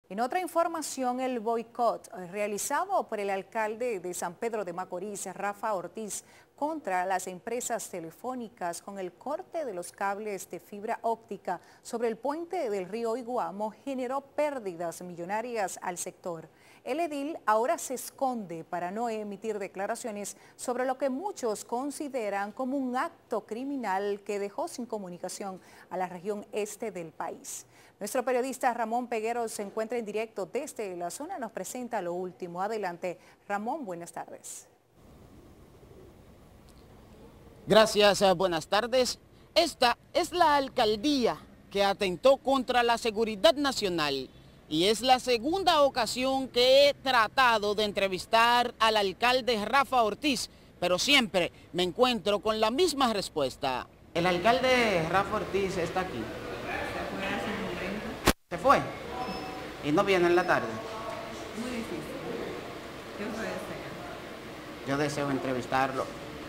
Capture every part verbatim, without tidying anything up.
En otra información, el boicot realizado por el alcalde de San Pedro de Macorís, Rafa Ortiz, contra las empresas telefónicas con el corte de los cables de fibra óptica sobre el puente del río Iguamo generó pérdidas millonarias al sector. El edil ahora se esconde para no emitir declaraciones sobre lo que muchos consideran como un acto criminal que dejó sin comunicación a la región este del país. Nuestro periodista Ramón Peguero se encuentra en directo desde la zona, nos presenta lo último. Adelante, Ramón, buenas tardes. Gracias, buenas tardes. Esta es la alcaldía que atentó contra la seguridad nacional y es la segunda ocasión que he tratado de entrevistar al alcalde Rafa Ortiz, pero siempre me encuentro con la misma respuesta. El alcalde Rafa Ortiz está aquí. Se fue hace un momento. ¿Se fue? ¿Y no viene en la tarde? Muy difícil. ¿Qué usted desea? Yo deseo entrevistarlo.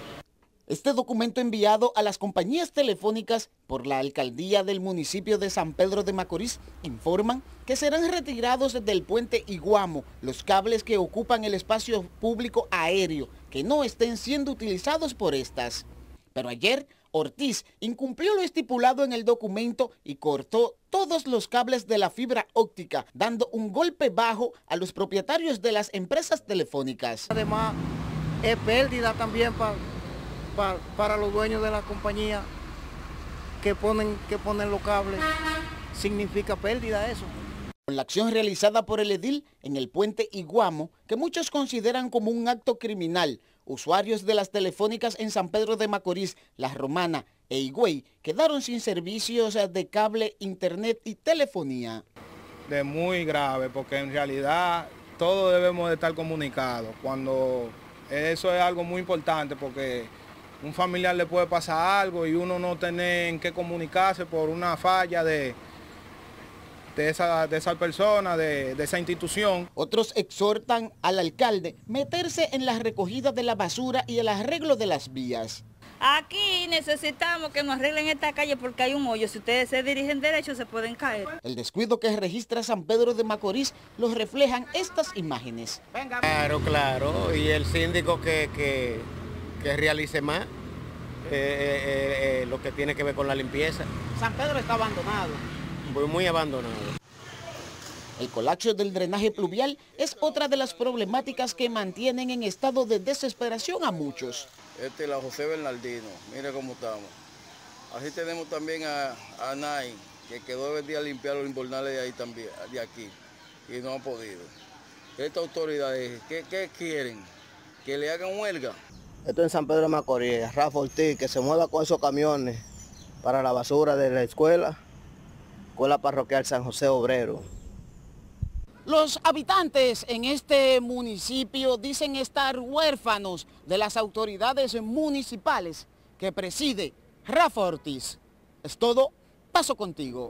Este documento enviado a las compañías telefónicas por la alcaldía del municipio de San Pedro de Macorís informan que serán retirados del puente Iguamo los cables que ocupan el espacio público aéreo que no estén siendo utilizados por estas. Pero ayer Ortiz incumplió lo estipulado en el documento y cortó todos los cables de la fibra óptica, dando un golpe bajo a los propietarios de las empresas telefónicas. Además, es pérdida también para pa, para los dueños de la compañía que ponen, que ponen los cables. Significa pérdida eso. Con la acción realizada por el edil en el puente Iguamo, que muchos consideran como un acto criminal, usuarios de las telefónicas en San Pedro de Macorís, La Romana e Higüey quedaron sin servicios de cable, internet y telefonía. De muy grave, porque en realidad todos debemos de estar comunicados. Cuando eso es algo muy importante, porque un familiar le puede pasar algo y uno no tiene en qué comunicarse por una falla de, de, esa, de esa persona, de, de esa institución. Otros exhortan al alcalde meterse en la recogida de la basura y el arreglo de las vías. Aquí necesitamos que nos arreglen esta calle porque hay un hoyo. Si ustedes se dirigen derecho se pueden caer. El descuido que registra San Pedro de Macorís lo reflejan estas imágenes. Claro, claro. Y el síndico que, que, que realice más eh, eh, eh, lo que tiene que ver con la limpieza. San Pedro está abandonado. Muy, muy abandonado. El colapso del drenaje pluvial es otra de las problemáticas que mantienen en estado de desesperación a muchos. Este es la José Bernardino, mire cómo estamos. Así tenemos también a, a Nay, que quedó el día a limpiar los invernales de ahí también, de aquí, y no ha podido. Estas autoridades, ¿qué, qué quieren? ¿Que le hagan huelga? Esto en San Pedro de Macorís, Rafa Ortiz, que se mueva con esos camiones para la basura de la escuela, escuela parroquial San José Obrero. Los habitantes en este municipio dicen estar huérfanos de las autoridades municipales que preside Rafa Ortiz. Es todo, paso contigo.